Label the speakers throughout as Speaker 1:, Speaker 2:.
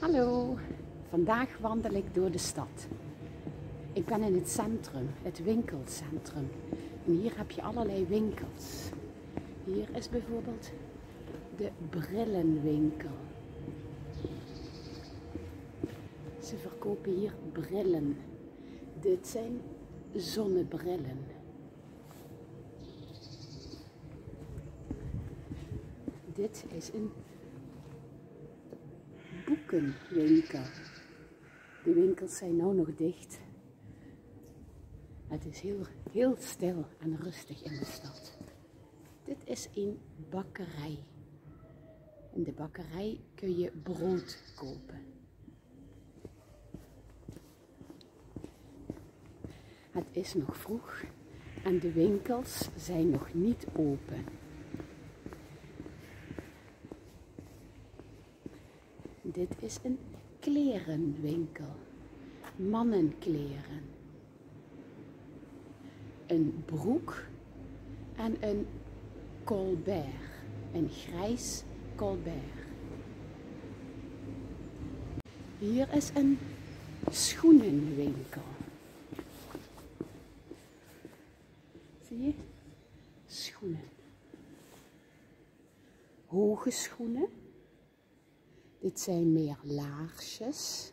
Speaker 1: Hallo, vandaag wandel ik door de stad. Ik ben in het centrum, het winkelcentrum. En hier heb je allerlei winkels. Hier is bijvoorbeeld de brillenwinkel. Ze verkopen hier brillen. Dit zijn zonnebrillen. Dit is een boekenwinkel. De winkels zijn nou nog dicht. Het is heel stil en rustig in de stad. Dit is een bakkerij. In de bakkerij kun je brood kopen. Het is nog vroeg en de winkels zijn nog niet open. Dit is een klerenwinkel. Mannenkleren. Een broek en een colbert. Een grijs colbert. Hier is een schoenenwinkel. Zie je? Schoenen. Hoge schoenen. Dit zijn meer laarsjes.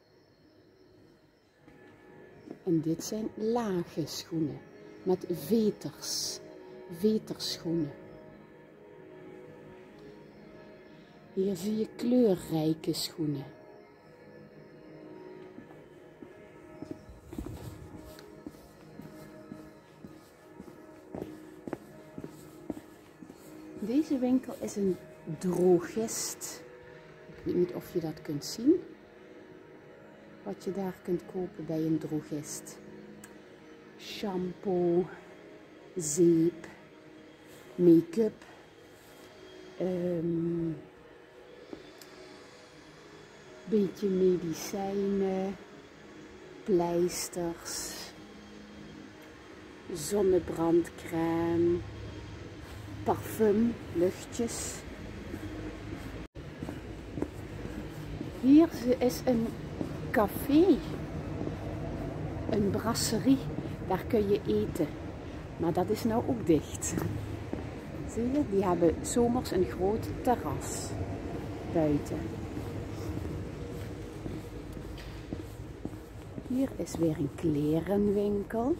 Speaker 1: En dit zijn lage schoenen met veters. Veterschoenen. Hier zie je kleurrijke schoenen. Deze winkel is een drogist. Ik weet niet of je dat kunt zien. Wat je daar kunt kopen bij een drogist. Shampoo, zeep, make-up, beetje medicijnen, pleisters, zonnebrandcrème, parfum, luchtjes. Hier is een café, een brasserie, daar kun je eten. Maar dat is nou ook dicht. Zie je, die hebben 's zomers een groot terras buiten. Hier is weer een klerenwinkel.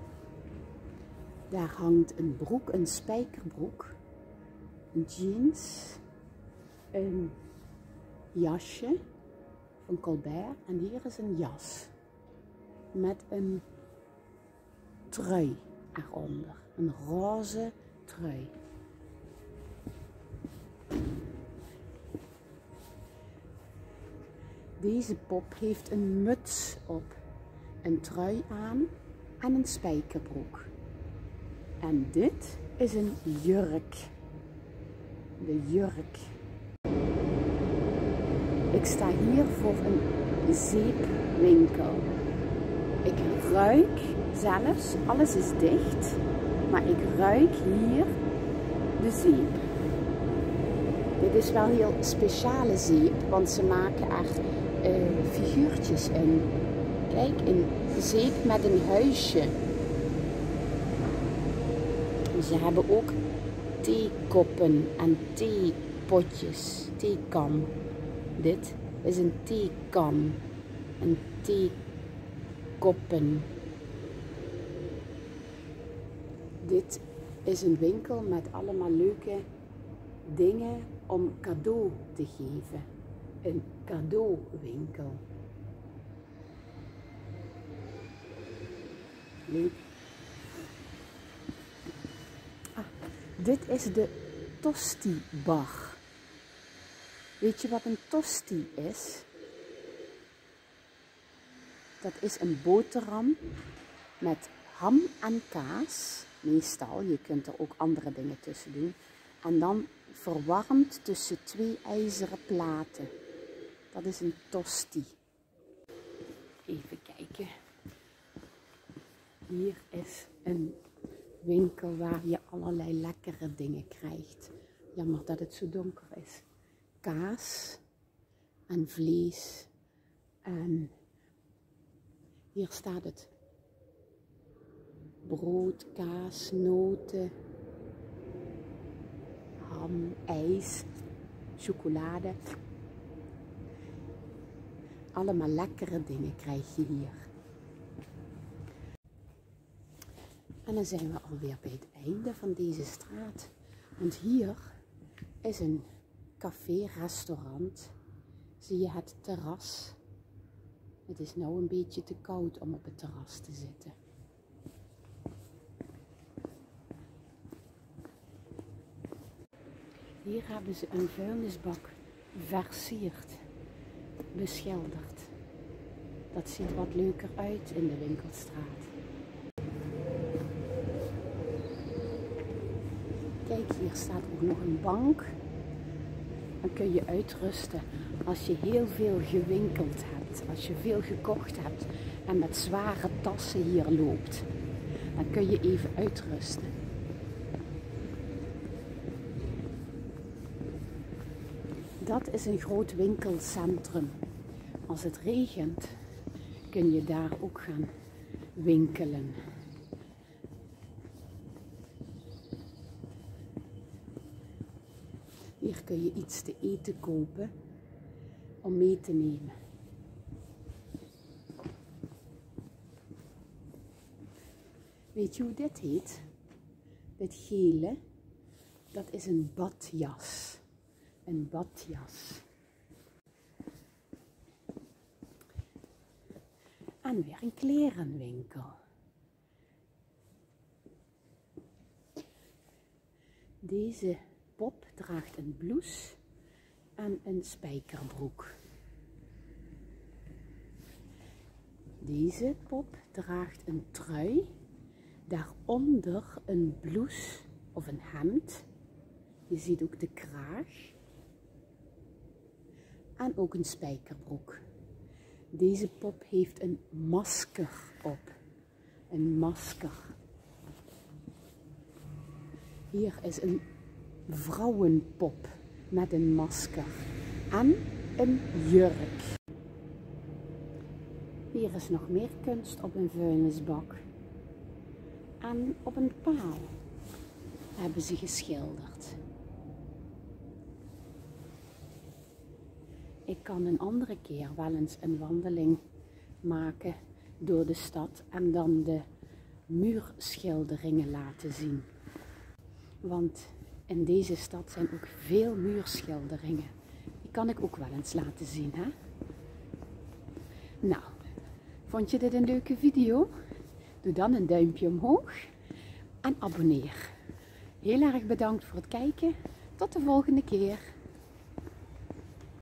Speaker 1: Daar hangt een broek, een spijkerbroek, een jeans, een jasje van Colbert en hier is een jas met een trui eronder, een roze trui. Deze pop heeft een muts op, een trui aan en een spijkerbroek. En dit is een jurk. De jurk. Ik sta hier voor een zeepwinkel. Ik ruik zelfs, alles is dicht, maar ik ruik hier de zeep. Dit is wel heel speciale zeep, want ze maken er figuurtjes in. Kijk, een zeep met een huisje. Ze hebben ook theekoppen en theepotjes, theekan. Dit is een theekan, een theekoppen. Dit is een winkel met allemaal leuke dingen om cadeau te geven. Een cadeauwinkel. Leuk. Dit is de tosti bar. Weet je wat een tosti is? Dat is een boterham met ham en kaas. Meestal, je kunt er ook andere dingen tussen doen. En dan verwarmd tussen 2 ijzeren platen. Dat is een tosti. Even kijken. Hier is een winkel waar je allerlei lekkere dingen krijgt. Jammer dat het zo donker is. Kaas en vlees. En hier staat het brood, kaas, noten, ham, ijs, chocolade. Allemaal lekkere dingen krijg je hier. En dan zijn we alweer bij het einde van deze straat. Want hier is een café, restaurant. Zie je het terras. Het is nou een beetje te koud om op het terras te zitten. Hier hebben ze een vuilnisbak versierd, beschilderd. Dat ziet wat leuker uit in de winkelstraat. Kijk, hier staat ook nog een bank. Dan kun je uitrusten als je heel veel gewinkeld hebt, als je veel gekocht hebt en met zware tassen hier loopt. Dan kun je even uitrusten. Dat is een groot winkelcentrum. Als het regent kun je daar ook gaan winkelen. Hier kun je iets te eten kopen om mee te nemen. Weet je hoe dit heet? Dit gele, dat is een badjas. Een badjas. En weer een klerenwinkel. Deze pop draagt een blouse en een spijkerbroek. Deze pop draagt een trui, daaronder een blouse of een hemd. Je ziet ook de kraag. En ook een spijkerbroek. Deze pop heeft een masker op. Een masker. Hier is een vrouwenpop met een masker. En een jurk. Hier is nog meer kunst op een vuilnisbak. En op een paal hebben ze geschilderd. Ik kan een andere keer wel eens een wandeling maken door de stad en dan de muurschilderingen laten zien. Want in deze stad zijn ook veel muurschilderingen. Die kan ik ook wel eens laten zien, hè? Nou, vond je dit een leuke video? Doe dan een duimpje omhoog en abonneer. Heel erg bedankt voor het kijken. Tot de volgende keer.